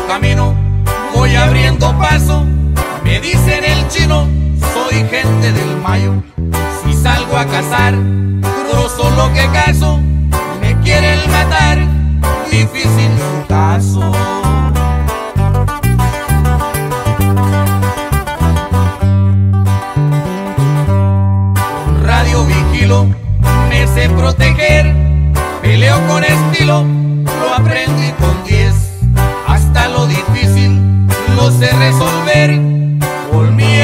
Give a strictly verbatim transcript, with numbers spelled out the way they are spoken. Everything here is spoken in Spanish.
camino voy abriendo paso. Me dicen el chino, soy gente del Mayo. Si salgo a cazar, cruzo lo que caso. Me quieren matar, difícil su caso. Radio vigilo, me sé proteger. Peleo con estilo, lo aprendí con diez. Hasta lo difícil lo sé resolver. Por mi